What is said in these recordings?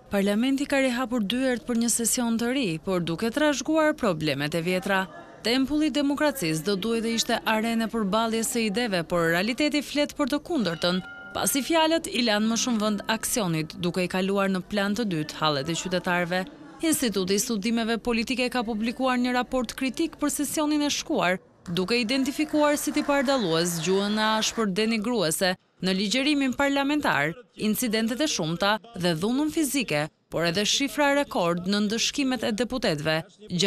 Parlamenti ka rihapur dyert për një sesion të ri, por duke trashëguar problemet e vjetra. Tempulli i demokracisë do duhet të ishte arenë përballjes së ideve, por realiteti flet për të kundërtën, pasi fjalët i lanë më shumë vend aksionit, duke i kaluar në plan të dytë hallet e qytetarëve. Instituti i Studimeve Politike ka publikuar një raport kritik për sesionin e shkuar, duke identifikuar si tipardallues gjuhën e ashpër denigruese në ligjërimin parlamentar, incidentet e shumta dhe dhunën fizike, por edhe shifra rekord në ndëshkimet e deputetëve,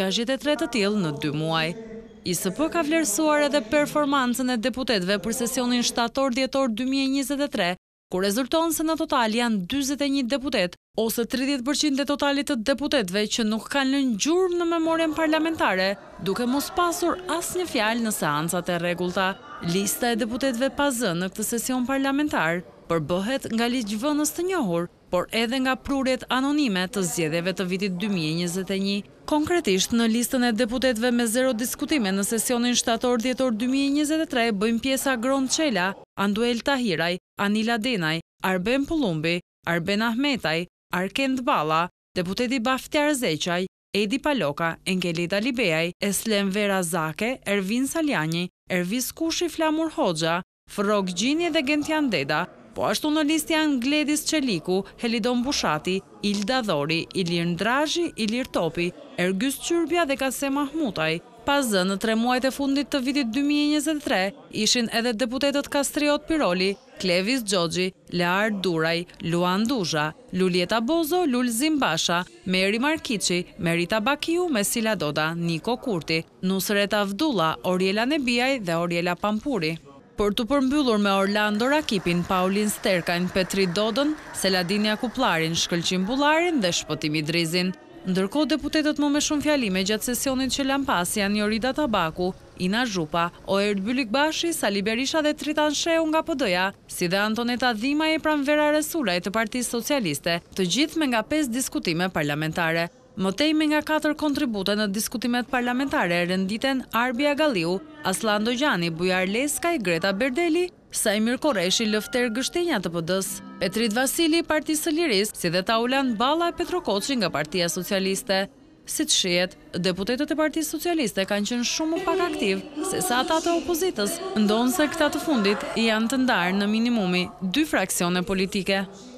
63 të tillë në 2 muaj. ISP ka vlerësuar edhe performancën e deputetëve për sesionin shtator-dhjetor 2023, ku rezulton se në total janë 41 deputet, ose 30% e totalit të deputetëve që nuk kanë lënë gjurmë në memorien parlamentare, duke mos pasur asnjë fjalë në seancat e rregullta. Lista e deputetëve pa zënë në këtë sesion parlamentar përbëhet nga ligjvënës të njohur, por edhe nga prurjet anonime të zgjedhjeve të vitit 2021. Konkretisht, në listën e deputetëve me 0 diskutime në sesionin shtator-dhjetor 2023 bëjmë pjesa Gron Çela, Anduel Tahiraj, Anila Denaj, Arben Pullumbi, Arben Ahmetaj, Arkend Balla, deputeti Baftjar Zeqaj, Edi Paloka, Engelita Libeaj, Eslem Vera Zake, Ervin Saljani, Ervis Kushi Flamur Hoxha, Frog Gjini dhe Gentian Deda. Po ashtu në listë janë Gledis Çeliku, Helidon Bushati, Ilda Dhori, Ilir Ndrazhi, Ilir Topi, Ergys Qyrbja dhe Kasem Mahmutaj. Pas zënë në 3 muajt e fundit të vitit 2023, ishin edhe deputetët Kastriot Piroli, Klevis Xhoxhi, Lear Duraj, Luan Duzha, Lulieta Bozo, Lulzim Basha, Meri Markiçi, Merita Bakiu, Mesila Doda, Niko Kurti, Nusret Avdulla, Oriela Nebiaj dhe Oriela Pampuri. Për të përmbyllur me Orlando Rakipin, Paulin Sterkajn, Petri Dodën, Seladin Jakuplarin, Shkëlqim Bullarin dhe Shpëtim Idrizin. Ndërkohë deputetët më me shumë fjalime gjatë sesionit që lanë pas janë Jorida Tabaku, Ina Zhupa, Oer Bylikbashi, Sali Berisha dhe Tritan Sheu nga PD-ja, si dhe Antoneta Dhimaj e Pranvera Resulaj të Partisë Socialiste, të gjithë me nga 5 diskutime parlamentare. Mëtej me nga 4 kontribute në diskutimet parlamentare renditen Arbia Galliu, Aslan Dojani, Bujar Leskaj, Greta Berdeli, Sajmir Koreshi, Lëfter Gështenja të PD-s, Petrit Vasili, Partisë së Lirisë, si dhe Taulan Balla e Petrokoçi nga Partia Socialiste. Si të shihet, deputetët e Partisë Socialiste kanë qenë shumë më pak aktiv se sa ata të opozitës, ndonse këta të fundit janë të ndarë në minimumi 2 fraksione politike.